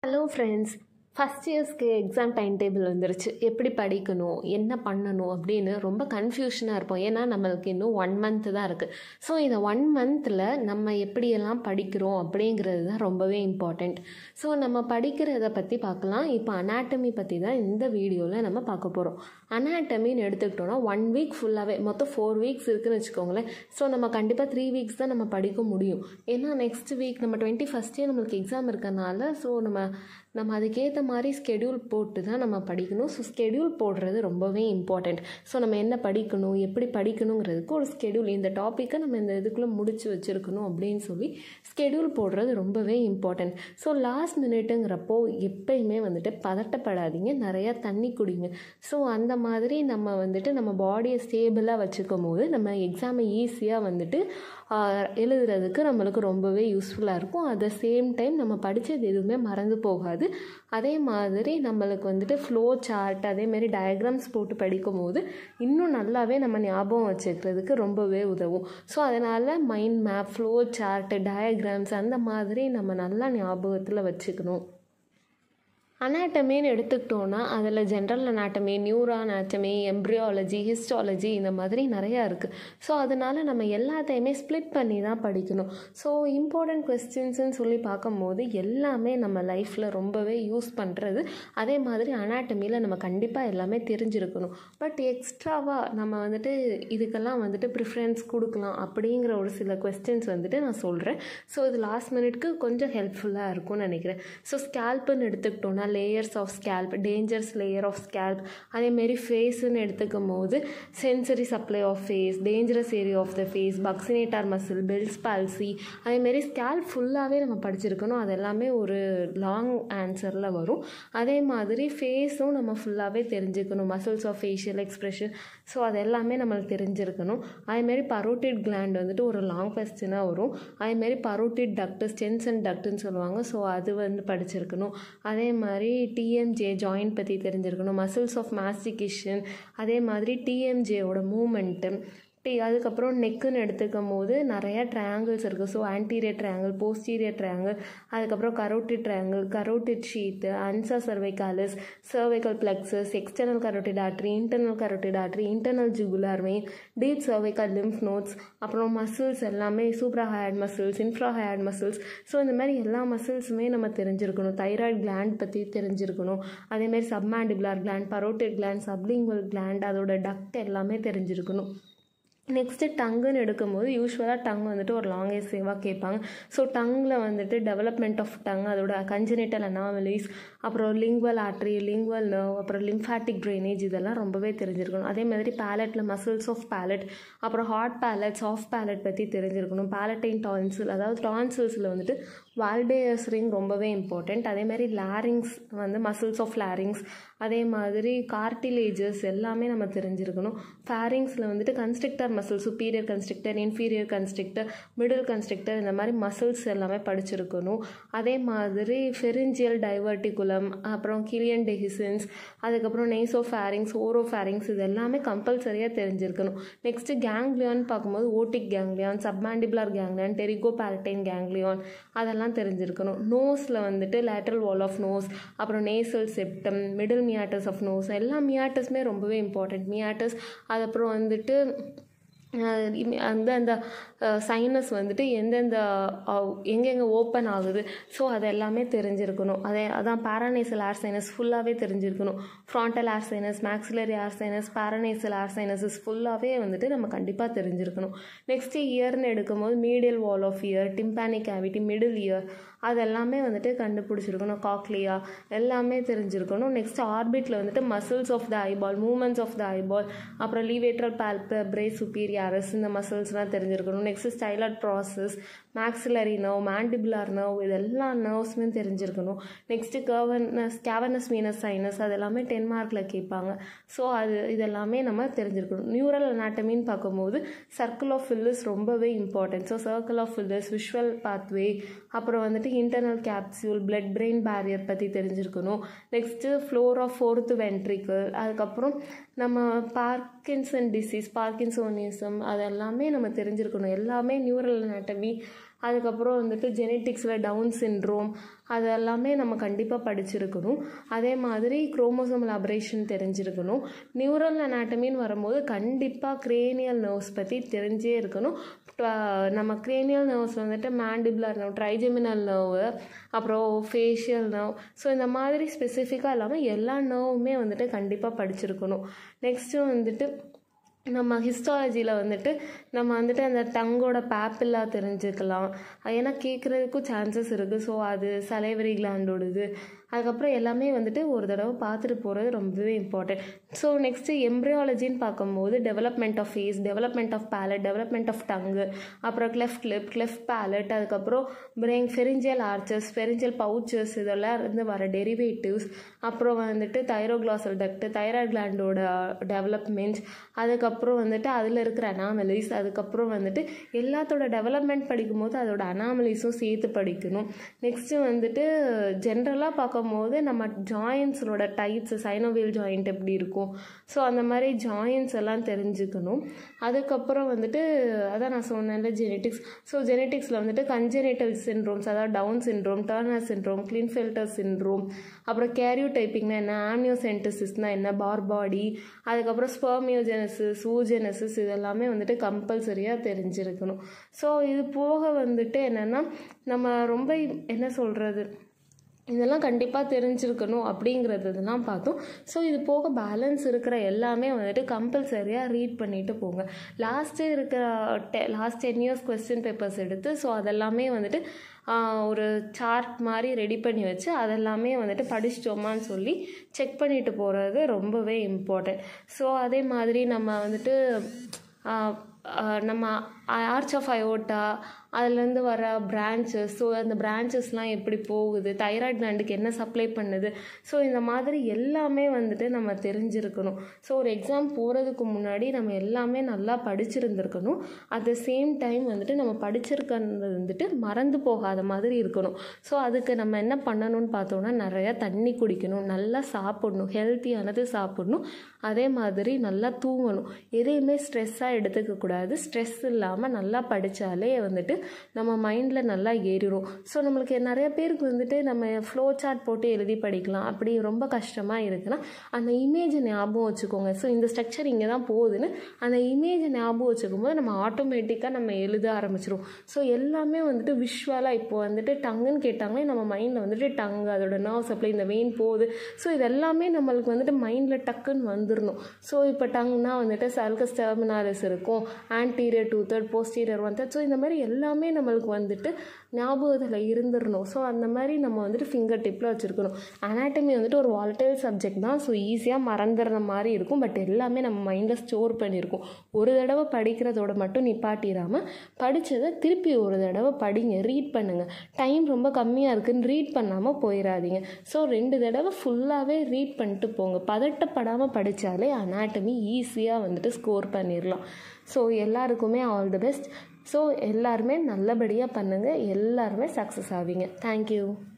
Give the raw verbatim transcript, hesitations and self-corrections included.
Hello friends, first இயர்ஸ்க்கு exam time table வந்துருச்சு. எப்படி படிக்கணும், என்ன பண்ணணும் அப்படின்னு ரொம்ப கன்ஃபியூஷனாக இருப்போம். ஏன்னா நம்மளுக்கு இன்னும் ஒன் மந்த்து தான் இருக்குது. ஸோ இந்த ஒன் மந்தில் நம்ம எப்படியெல்லாம் படிக்கிறோம் அப்படிங்கிறது தான் ரொம்பவே இம்பார்ட்டண்ட். ஸோ நம்ம படிக்கிறத பற்றி பார்க்கலாம். இப்போ அனாட்டமி பற்றி தான் இந்த வீடியோவில் நம்ம பார்க்க போகிறோம். அனாட்டமின்னு எடுத்துக்கிட்டோன்னா ஒன் வீக் ஃபுல்லாகவே, மொத்தம் ஃபோர் வீக்ஸ் இருக்குதுன்னு வச்சுக்கோங்களேன். ஸோ நம்ம கண்டிப்பாக த்ரீ வீக்ஸ் தான் நம்ம படிக்க முடியும். ஏன்னா நெக்ஸ்ட் வீக் நம்ம டுவெண்ட்டி ஃபஸ்ட்டே நம்மளுக்கு எக்ஸாம் இருக்கனால ஸோ நம்ம நம்ம அதுக்கேற்ற மாதிரி ஸ்கெடியூல் போட்டு தான் நம்ம படிக்கணும். ஸோ ஸ்கெடியூல் போடுறது ரொம்பவே இம்பார்ட்டண்ட். ஸோ நம்ம என்ன படிக்கணும், எப்படி படிக்கணுங்கிறதுக்கு ஒரு ஸ்கெடியூல், இந்த டாப்பிக்கை நம்ம இந்த இதுக்குள்ளே முடிச்சு வச்சுருக்கணும் அப்படின்னு சொல்லி ஸ்கெடியூல் போடுறது ரொம்பவே இம்பார்ட்டண்ட். ஸோ லாஸ்ட் மினிட்டுங்கிறப்போ எப்பயுமே வந்துட்டு பதட்டப்படாதீங்க, நிறையா தண்ணி குடிங்க. ஸோ அந்த மாதிரி நம்ம வந்துட்டு நம்ம பாடியை ஸ்டேபிளாக வச்சுக்கும் போது நம்ம எக்ஸாமை ஈஸியாக வந்துட்டு எழுதுறதுக்கு நம்மளுக்கு ரொம்பவே யூஸ்ஃபுல்லாக இருக்கும். அட் த சேம் டைம் நம்ம படித்தது எதுவுமே மறந்து போகாது. அதே மாதிரி நம்மளுக்கு வந்துட்டு ஃப்ளோ சார்ட், அதேமாரி டயக்ராம்ஸ் போட்டு படிக்கும் போது இன்னும் நல்லாவே நம்ம ஞாபகம் வச்சுக்கிறதுக்கு ரொம்பவே உதவும். ஸோ அதனால் mind map, flow chart, diagrams அந்த மாதிரி நம்ம நல்லா ஞாபகத்தில் வச்சுக்கணும். அனாட்டமின்னு எடுத்துக்கிட்டோன்னா அதில் general anatomy, neuro anatomy, embryology, histology இந்த மாதிரி நிறையா இருக்குது. ஸோ அதனால் நம்ம எல்லாத்தையுமே ஸ்ப்ளிட் பண்ணி தான் படிக்கணும். ஸோ இம்பார்ட்டண்ட் கொஸ்டின்ஸுன்னு சொல்லி பார்க்கும்போது எல்லாமே நம்ம லைஃப்பில் ரொம்பவே யூஸ் பண்ணுறது. அதே மாதிரி அனாட்டமியில் நம்ம கண்டிப்பாக எல்லாமே தெரிஞ்சிருக்கணும். பட் எக்ஸ்ட்ராவாக நம்ம வந்துட்டு இதுக்கெல்லாம் வந்துட்டு ப்ரிஃபரன்ஸ் கொடுக்கலாம் அப்படிங்கிற ஒரு சில கொஸ்டின்ஸ் வந்துட்டு நான் சொல்கிறேன். ஸோ இது லாஸ்ட் மினிட்க்கு கொஞ்சம் ஹெல்ப்ஃபுல்லாக இருக்கும்னு நினைக்கிறேன். ஸோ ஸ்கேல்ப்புன்னு எடுத்துக்கிட்டோன்னா layers of scalp, dangers layer of scalp, அதேமாரி ஃபேஸுன்னு எடுத்துக்கும் போது sensory supply of face, dangerous area of the face, buccinator muscle, Bell's palsy, அதேமாரி ஸ்கேல்ப் ஃபுல்லாகவே நம்ம படிச்சிருக்கணும். அது எல்லாமே ஒரு லாங் ஆன்சரில் வரும். அதே மாதிரி ஃபேஸும் நம்ம ஃபுல்லாகவே தெரிஞ்சுக்கணும், muscles of facial expression. So அது எல்லாமே நம்மளுக்கு தெரிஞ்சிருக்கணும். அதேமாரி பரோட்டிட் கிளாண்ட் வந்துட்டு ஒரு லாங் கொஸ்டினாக வரும். அதேமாரி பரோட்டிட் டக்ட், ஸ்டென்ஸ் அண்ட் டக்ட்னு சொல்லுவாங்க. ஸோ அது வந்து படிச்சிருக்கணும். அதே மாதிரி டிஎம்ஜே ஜாயிண்ட் பற்றி தெரிஞ்சிருக்கணும், மசில்ஸ் ஆஃப் மாஸ்டிகேஷன், அதே மாதிரி டிஎம்ஜேவோட மூமெண்ட்டு. அதுக்கப்புறம் நெக்குன்னு எடுத்துக்கும் போது நிறையா ட்ரையாங்கிள்ஸ் இருக்குது. So anterior triangle, posterior triangle, அதுக்கப்புறம் carotid triangle, carotid sheath, ansa cervicalis, cervical plexus, external carotid artery, internal carotid artery, internal jugular vein, deep cervical lymph nodes, அப்புறம் muscles எல்லாமே suprahyoid muscles, infrahyoid muscles. So இந்த மாதிரி எல்லா மசில்ஸுமே நம்ம தெரிஞ்சிருக்கணும். Thyroid gland பற்றி தெரிஞ்சிருக்கணும். அதேமாதிரி submandibular gland, parotid gland, sublingual gland, அதோட டக்ட் எல்லாமே தெரிஞ்சிருக்கணும். நெக்ஸ்ட்டு டங்குன்னு எடுக்கும்போது யூஸ்வலாக டங் வந்துட்டு ஒரு லாங் எஸ்ஸேவாக கேட்பாங்க. ஸோ டங்கில் வந்துட்டு டெவலப்மெண்ட் ஆஃப் டங், அதோட கன்ஜெனிட்டல் அனாமலிஸ், அப்புறம் லிங்குவல் ஆர்ட்ரி, லிங்குவல் நர்வ், அப்புறம் லிம்ஃபாட்டிக் ட்ரைனேஜ், இதெல்லாம் ரொம்பவே தெரிஞ்சிருக்கணும். அதே மாதிரி பேலட்டில் மசில்ஸ் ஆஃப் பேலட், அப்புறம் ஹார்ட் பேலட், சாஃப்ட் பேலட் பற்றி தெரிஞ்சிருக்கணும். பேலட்டைன் டான்சில், அதாவது டான்சில்ஸில் வந்துட்டு வால்டேயர்ஸ் ரிங் ரொம்பவே இம்பார்ட்டண்ட். அதே மாதிரி லாரிங்ஸ் வந்து மசில்ஸ் ஆஃப் லாரிங்ஸ், அதே மாதிரி கார்டிலேஜஸ் எல்லாமே நம்ம தெரிஞ்சிருக்கணும். ஃபேரிங்ஸில் வந்துட்டு constrictor muscle, superior constrictor, inferior constrictor, middle constrictor, இந்த மாதிரி மசில்ஸ் எல்லாமே படிச்சிருக்கணும். அதே மாதிரி ஃபெரிஞ்சியல் டைவர்டிகுலம், அப்புறம் Killian dehiscence, nasopharynx fairings, ஓரோ fairings, இது எல்லாமே கம்பல்சரியாக தெரிஞ்சிருக்கணும். நெக்ஸ்ட்டு கேங்க்லியான் பார்க்கும்போது ஓட்டிக் கேங்க்லியான், சப்மாண்டிபுலார் கேங்க்லியான், டெரிகோ பேலட்டைன் கேங்க்லியான், அதெல்லாம் தெரிஞ்சிருக்கணும். நோஸில் வந்துட்டு லேட்டரல் வால் ஆஃப் நோஸ், அப்புறம் nasal septum, middle meatus of nose, எல்லா மியாட்டஸுமே ரொம்பவே இம்பார்ட்டண்ட். மியாட்டஸ், அதுக்கப்புறம் வந்துட்டு அந்த அந்த சைனஸ் வந்துட்டு எந்தெந்த எங்கெங்கே ஓப்பன் ஆகுது, ஸோ அது எல்லாமே தெரிஞ்சிருக்கணும். அதே அதான் பேரானேசல் ஏர் சைனஸ் ஃபுல்லாகவே தெரிஞ்சிருக்கணும். Frontal air sinus, maxillary air sinus, paranasal air sinuses ஃபுல்லாகவே வந்துட்டு நம்ம கண்டிப்பாக தெரிஞ்சிருக்கணும். நெக்ஸ்ட்டு இயர்னு எடுக்கும்போது medial wall of ear, tympanic cavity, middle ear, அதெல்லாமே வந்துட்டு கண்டுபிடிச்சிருக்கணும். காக்லியா எல்லாமே தெரிஞ்சிருக்கணும். நெக்ஸ்ட் ஆர்பிட்டில் வந்துட்டு muscles of the eyeball, movements of the eyeball, அப்புறம் லீவேட்ரல் பால்பெப்ரே சுப்பீரியாரஸ், இந்த மசில்ஸ்லாம் தெரிஞ்சிருக்கணும். Next styloid process, maxillary nerve, mandibular nerve, இது எல்லா நர்வ்ஸுமே தெரிஞ்சிருக்கணும். Next cavernous cavernous venous sinus, அது எல்லாமே டென் மார்க்கில் கேட்பாங்க. ஸோ அது இதெல்லாமே நம்ம தெரிஞ்சிருக்கணும். நியூரல் அனாட்டமின்னு பார்க்கும்போது சர்க்கிள் ஆஃப் வில்லிஸ் ரொம்பவே important. So circle of Willis, visual pathway, அப்புறம் வந்துட்டு internal capsule, blood brain barrier பற்றி தெரிஞ்சிருக்கணும். Next floor of fourth ventricle, அதுக்கப்புறம் நம்ம பார்க்கின்சன் டிசீஸ், பார்க்கின்சோனிசம், அது எல்லாமே நம்ம தெரிஞ்சிருக்கணும். எல்லாமே நியூரல் அனாட்டமி அதுக்கப்புறம் வந்துட்டு ஜெனட்டிக்ஸில் டவுன் சிண்ட்ரோம் அது எல்லாமே நம்ம கண்டிப்பாக படிச்சிருக்கணும். அதே மாதிரி குரோமோசோமல் அபரேஷன் தெரிஞ்சிருக்கணும். நியூரல் அனாட்டமின்னு வரும்போது கண்டிப்பாக கிரேனியல் நர்வ்ஸ் பற்றி தெரிஞ்சே இருக்கணும். நம்ம கிரேனியல் நர்வ்ஸ் வந்துட்டு மேண்டிபுலர் நர்வ், ட்ரைஜெமினல் நர்வு, அப்புறம் ஃபேஷியல் நர்வ், ஸோ இந்த மாதிரி ஸ்பெசிஃபிக்காக இல்லாமல் எல்லா நர்வுமே வந்துட்டு கண்டிப்பாக படிச்சிருக்கணும். நெக்ஸ்ட்டு வந்துட்டு நம்ம ஹிஸ்டாலஜியில் வந்துட்டு நம்ம வந்துட்டு அந்த டங்கோட பேப்பில்லா தெரிஞ்சுக்கலாம். ஏன்னா கேட்குறதுக்கும் சான்சஸ் இருக்குது. ஸோ அது சலைவரி கிளாண்டோடது. அதுக்கப்புறம் எல்லாமே வந்துட்டு ஒரு தடவை பார்த்துட்டு போகிறது ரொம்பவே இம்பார்ட்டன்ட். ஸோ நெக்ஸ்ட்டு எம்ப்ரியாலஜின்னு பார்க்கும்போது development of face, development of palate, development of tongue, அப்புறம் கிளெஃப்ட் லிப், கிளெஃப்ட் பேலட், அதுக்கப்புறம் brain, pharyngeal arches, pharyngeal pouches, இதெல்லாம் இருந்து வர டெரிவேட்டிவ்ஸ், அப்புறம் வந்துட்டு தைரோக்ளாசல் டக்ட், தைராய்டு கிளாண்டோட டெவலப்மெண்ட், அதுக்கப்புறம் வந்துட்டு அதில் இருக்கிற அனாமலிஸ், அதுக்கப்புறம் வந்துட்டு எல்லாத்தோட டெவலப்மெண்ட் படிக்கும்போது அதோட அனாமலிஸும் சேர்த்து படிக்கணும். நெக்ஸ்ட்டு வந்துட்டு ஜென்ரலாக பார்க்க போது நம்ம ஜாயின்ஸோட டைப்ஸ், சைனோவியல் ஜாயிண்ட் எப்படி இருக்கும், ஸோ அந்த மாதிரி ஜாயின்ஸ் எல்லாம் தெரிஞ்சுக்கணும். அதுக்கப்புறம் வந்துட்டு அதான் நான் சொன்னேன்ல ஜெனட்டிக்ஸ். ஸோ ஜெனட்டிக்ஸில் வந்துட்டு கன்ஜெனிட்டல் சிண்ட்ரோம்ஸ், அதாவது Down syndrome, Turner syndrome, Klinefelter syndrome, அப்புறம் கேரியோ டைப்பிங்னா என்ன, ஆம்னியோசென்டசிஸ்னா என்ன, பார்பாடி, அதுக்கப்புறம் ஸ்பெர்மியோஜெனசிஸ், ஊஜெனசிஸ், இதெல்லாமே வந்துட்டு கம்பல்சரியாக தெரிஞ்சிருக்கணும். ஸோ இது போக வந்துட்டு என்னென்னா நம்ம ரொம்ப என்ன சொல்கிறது இதெல்லாம் கண்டிப்பாக தெரிஞ்சிருக்கணும் அப்படிங்கிறதுலாம் பார்த்தோம். ஸோ இது போக பேலன்ஸ் இருக்கிற எல்லாமே வந்துட்டு கம்பல்சரியாக ரீட் பண்ணிட்டு போங்க. லாஸ்ட்டு இருக்கிற டெ last ten years question papers எடுத்து ஸோ அதெல்லாமே வந்துட்டு ஒரு சார்ட் மாதிரி ரெடி பண்ணி வச்சு அதெல்லாமே வந்துட்டு படிச்சிட்டோமான்னு சொல்லி செக் பண்ணிட்டு போகிறது ரொம்பவே இம்பார்ட்டன்ட். ஸோ அதே மாதிரி நம்ம வந்துட்டு நம்ம ஆர்ச் ஆஃப் அயோட்டா அதுலேருந்து வர பிரான்ச்சஸ், ஸோ அந்த பிரான்ச்சஸ்லாம் எப்படி போகுது, தைராய்டு கிளாண்டுக்கு என்ன சப்ளை பண்ணுது, ஸோ இந்த மாதிரி எல்லாமே வந்துட்டு நம்ம தெரிஞ்சிருக்கணும். ஸோ ஒரு எக்ஸாம் போகிறதுக்கு முன்னாடி நம்ம எல்லாமே நல்லா படிச்சிருந்துருக்கணும். அட் த சேம் டைம் வந்துட்டு நம்ம படிச்சிருக்கிறது வந்துட்டு மறந்து போகாத மாதிரி இருக்கணும். ஸோ அதுக்கு நம்ம என்ன பண்ணணும்னு பார்த்தோம்னா நிறையா தண்ணி குடிக்கணும், நல்லா சாப்பிடணும், ஹெல்த்தியானது சாப்பிடணும், அதே மாதிரி நல்லா தூங்கணும். எதையுமே ஸ்ட்ரெஸ்ஸாக எடுத்துக்கக்கூடாது. ஸ்ட்ரெஸ் இல்லாமல் நல்லா படித்தாலே வந்துட்டு நம்ம மைண்டில் நல்லா ஏறிடும். ஸோ நம்மளுக்கு நிறைய பேருக்கு வந்துட்டு நம்ம ஃப்ளோ சார்ட் போட்டு எழுதி படிக்கலாம். அப்படி ரொம்ப கஷ்டமாக இருக்குன்னா அந்த இமேஜை ஞாபகம் வச்சுக்கோங்க. ஸோ இந்த ஸ்ட்ரக்சர் இங்கே தான் போகுதுன்னு அந்த இமேஜை ஞாபகம் வச்சுக்கும் போது நம்ம ஆட்டோமேட்டிக்காக நம்ம எழுத ஆரம்பிச்சிடும். ஸோ எல்லாமே வந்துட்டு விஷுவலாக இப்போ வந்துட்டு டங்குன்னு கேட்டாங்களே நம்ம மைண்டில் வந்துட்டு டங்கு, அதோட நர்வ் சப்ளை, இந்த வெயின் போகுது, ஸோ இதெல்லாமே நம்மளுக்கு வந்துட்டு மைண்டில் டக்குன்னு வந்துடணும். ஸோ இப்போ டங்குனா வந்துட்டு சல்கஸ் டெர்மினாலிஸ் இருக்கும், anterior two third, posterior one third, so இந்த மாதிரி எல்லாமே நம்மளுக்கு வந்துட்டு ஞாபகத்தில் இருந்துடணும். ஸோ அந்த மாதிரி நம்ம வந்துட்டு ஃபிங்கர் டிப்பில் வச்சுருக்கணும். அனாட்டமி வந்துட்டு ஒரு வாலட்டைல் சப்ஜெக்ட் தான். ஸோ ஈஸியாக மறந்துடுற மாதிரி இருக்கும். பட் எல்லாமே நம்ம மைண்டில் ஸ்டோர் பண்ணியிருக்கோம். ஒரு தடவை படிக்கிறதோட மட்டும் நிப்பாட்டிடாமல் படித்ததை திருப்பி ஒரு தடவை படிங்க, ரீட் பண்ணுங்கள். டைம் ரொம்ப கம்மியாக இருக்குதுன்னு ரீட் பண்ணாமல் போயிடாதீங்க. ஸோ ரெண்டு தடவை ஃபுல்லாகவே ரீட் பண்ணிட்டு போங்க. பதட்டப்படாமல் படித்தாலே அனாட்டமி ஈஸியாக வந்துட்டு ஸ்கோர் பண்ணிடலாம். ஸோ எல்லாருக்குமே ஆல் தி பெஸ்ட். ஸோ எல்லாருமே நல்லபடியாக பண்ணுங்கள், எல்லாருமே சக்ஸஸ் ஆவீங்க. தேங்க்யூ.